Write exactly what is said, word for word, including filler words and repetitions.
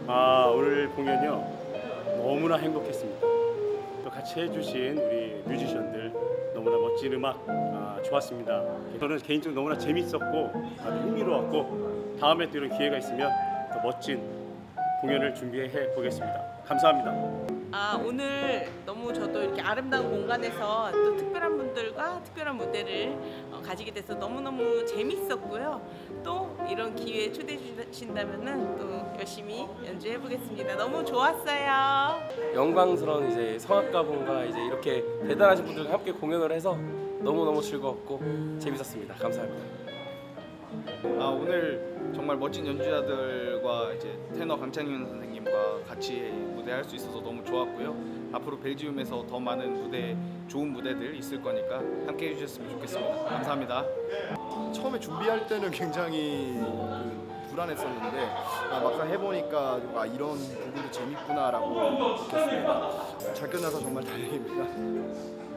아, 오늘 공연이요 너무나 행복했습니다. 또 같이 해주신 우리 뮤지션들 너무나 멋진 음악 아, 좋았습니다. 저는 개인적으로 너무나 재밌었고 아주 흥미로웠고 다음에 또 이런 기회가 있으면 더 멋진 공연을 준비해 보겠습니다. 감사합니다. 아, 오늘 너무 저도 이렇게 아름다운 공간에서 또 특별한 분들과 특별한 무대를 어, 가지게 돼서 너무너무 재밌었고요. 또 이런 기회에 초대해 주신다면은 또 열심히 연주해 보겠습니다. 너무 좋았어요. 영광스러운 이제 성악가분과 이제 이렇게 대단하신 분들과 함께 공연을 해서 너무너무 즐거웠고 재밌었습니다. 감사합니다. 아, 오늘 정말 멋진 연주자들과 이제 테너 강창윤 선생님과 같이 무대할 수 있어서 너무 좋았고요. 앞으로 벨지움에서 더 많은 무대, 좋은 무대들 있을 거니까 함께 해주셨으면 좋겠습니다. 감사합니다. 처음에 준비할 때는 굉장히 그 불안했었는데 아, 막상 해보니까 아, 이런 부분도 재밌구나라고 느꼈습니다. 잘 끝나서 정말 다행입니다.